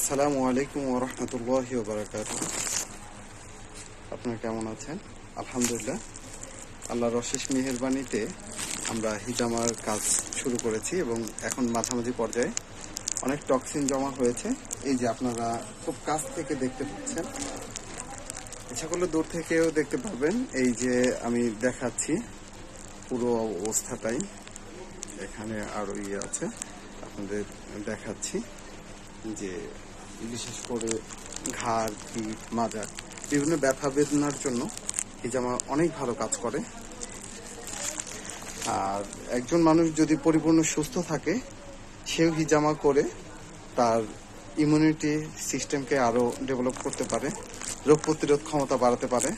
আসসালামু আলাইকুম ওয়া রাহমাতুল্লাহি ওয়া বারাকাতুহু। আপনারা কেমন আছেন? আলহামদুলিল্লাহ, আল্লাহর অশেষ মেহেরবানিতে আমরা হিজামার কাজ শুরু করেছি এবং এখন মাঝামাঝি পর্যায়ে অনেক টক্সিন জমা হয়েছে। এই যে আপনারা খুব কাছ থেকে দেখতে পাচ্ছেন, ইচ্ছা করলে দূর থেকেও দেখতে পারবেন। এই যে আমি দেখাচ্ছি পুরো অবস্থাটাই, এখানে আরো আছে, আপনাদের দেখাচ্ছি যে বিশেষ করে ঘাড়, পিঠ, মাজা বিভিন্ন ব্যথা বেদনার জন্য হিজামা অনেক ভালো কাজ করে। আর একজন মানুষ যদি পরিপূর্ণ সুস্থ থাকে, সেও হিজামা করে তার ইমিউনিটি সিস্টেমকে আরো ডেভেলপ করতে পারে, রোগ প্রতিরোধ ক্ষমতা বাড়াতে পারে।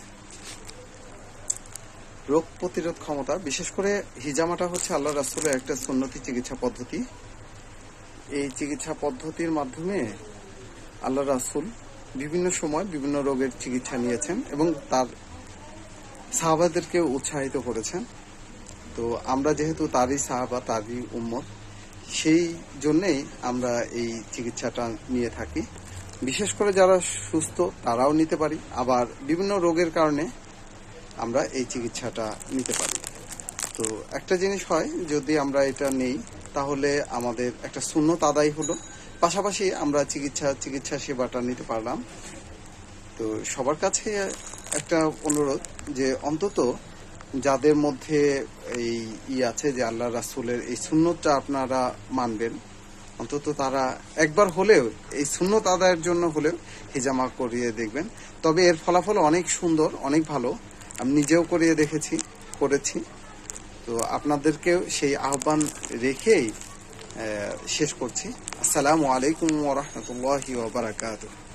রোগ প্রতিরোধ ক্ষমতা, বিশেষ করে হিজামাটা হচ্ছে আল্লাহ রাসূলের একটা সুন্নতি চিকিৎসা পদ্ধতি। এই চিকিৎসা পদ্ধতির মাধ্যমে আল্লাহ রাসূল বিভিন্ন সময় বিভিন্ন রোগের চিকিৎসা নিয়েছেন এবং তার সাহাবাদেরকে উৎসাহিত করেছেন। তো আমরা যেহেতু তারই সাহাবা, তারই উম্মত, সেই জন্যেই আমরা এই চিকিৎসাটা নিয়ে থাকি। বিশেষ করে যারা সুস্থ তারাও নিতে পারি, আবার বিভিন্ন রোগের কারণে আমরা এই চিকিৎসাটা নিতে পারি। তো একটা জিনিস হয়, যদি আমরা এটা নেই তাহলে আমাদের একটা সুন্নত আদায় হলো, পাশাপাশি আমরা চিকিৎসা সেবাটা নিতে পারলাম। তো সবার কাছে একটা অনুরোধ যে অন্তত যাদের মধ্যে এই আছে যে আল্লাহ রাসূলের এই সুন্নতটা আপনারা মানবেন, অন্তত তারা একবার হলেও এই সুন্নত আদায়ের জন্য হলেও হিজামা করিয়ে দেখবেন। তবে এর ফলাফল অনেক সুন্দর, অনেক ভালো। আমি নিজেও করেছি। তো আপনাদেরকেও সেই আহ্বান রেখেই শেষ করছি। আসসালামু আলাইকুম ওয়া রাহমাতুল্লাহি ওয়া বারাকাতুহু।